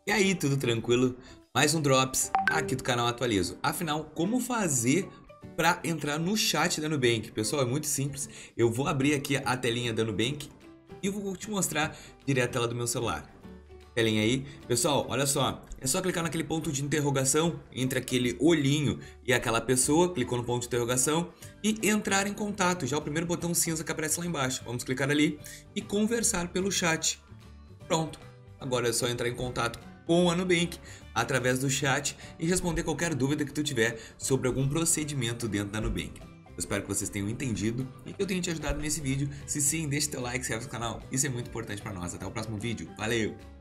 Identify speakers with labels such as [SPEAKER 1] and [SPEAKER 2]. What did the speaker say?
[SPEAKER 1] E aí, tudo tranquilo? Mais um Drops aqui do canal Atualizo. Afinal, como fazer para entrar no chat da Nubank? Pessoal, é muito simples. Eu vou abrir aqui a telinha da Nubank e eu vou te mostrar direto a tela do meu celular. Telinha aí. Pessoal, olha só. É só clicar naquele ponto de interrogação entre aquele olhinho e aquela pessoa. Clicou no ponto de interrogação e entrar em contato. Já o primeiro botão cinza que aparece lá embaixo. Vamos clicar ali e conversar pelo chat. Pronto. Agora é só entrar em contato com a Nubank através do chat e responder qualquer dúvida que tu tiver sobre algum procedimento dentro da Nubank. Eu espero que vocês tenham entendido e que eu tenha te ajudado nesse vídeo. Se sim, deixa teu like, se inscreve no canal. Isso é muito importante para nós. Até o próximo vídeo. Valeu!